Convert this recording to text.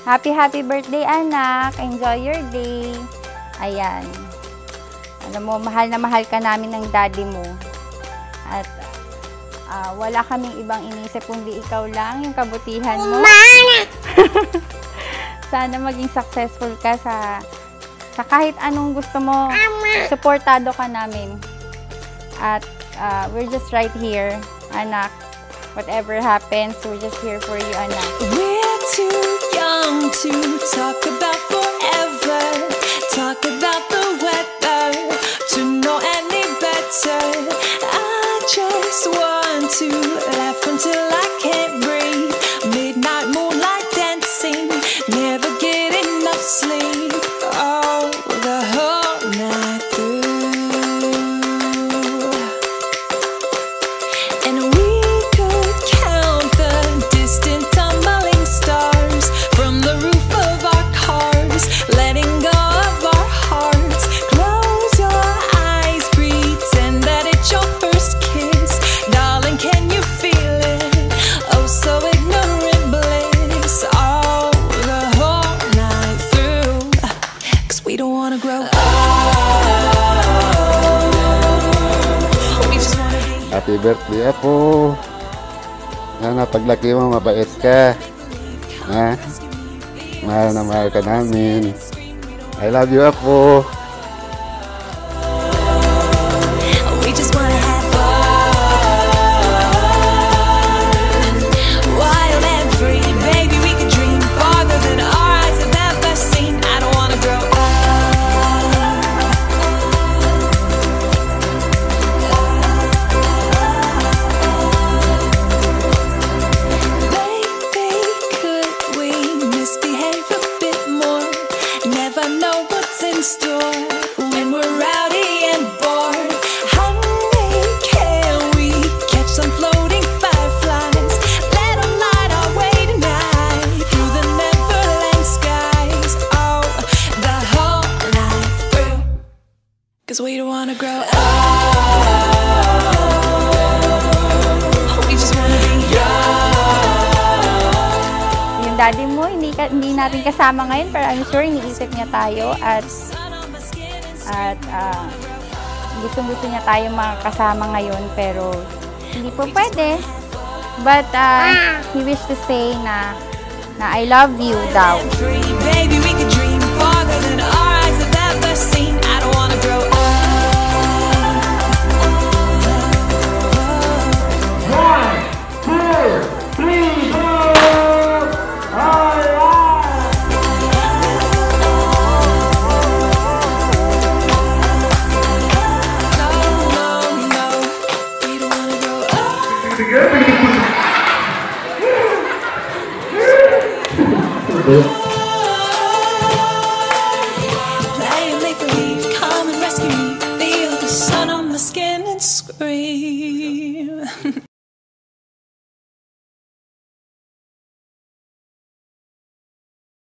Happy birthday, anak. Enjoy your day. Ayan. Alam mo, mahal na mahal ka namin ng daddy mo. At wala kaming ibang inisip kundi ikaw lang, yung kabutihan mo. Sana maging successful ka sa kahit anong gusto mo. Suportado ka namin. At we're just right here, anak. Whatever happens, we're just here for you, anak. We're too young to talk about forever. Talk about the weather, to know any better. I just want to laugh until I can't breathe. Midnight moonlight dancing, never get enough sleep. Oh, the whole night through. And we could count the distant tumbling stars from the roof of our cars, letting go of our hearts. Close your eyes, pretend that it's your first kiss. Darling, can you feel it? Oh, so ignorant bliss. Oh, the whole night through. 'Cause we don't wanna grow up. We just wanna be. Happy birthday, Apo. Sana paglaki mo, mabait ka. Ha? Mahal na mahal ka namin. I love you, Apo. We just wanna have fun. Wild and free, baby, we can dream farther than our eyes have ever seen. I don't wanna grow up. Baby, could we misbehave a bit more? Never know what's in store when we're rowdy and bored. Honey, can we catch some floating fireflies? Let them light our way tonight through the neverland skies. Oh, the whole night through. 'Cause we don't wanna grow up. We just wanna be young. Yung daddy mo, hindi natin kasama ngayon, pero I'm sure iniisip niya tayo at gustong-gusto niya tayo makakasama ngayon, pero hindi po pwede. But he wished to say na I love you daw. free, baby, we can dream farther than our eyes have ever seen. I don't wanna grow up. No, we don't wanna grow up. Playing make believe, come and rescue me. Feel the sun.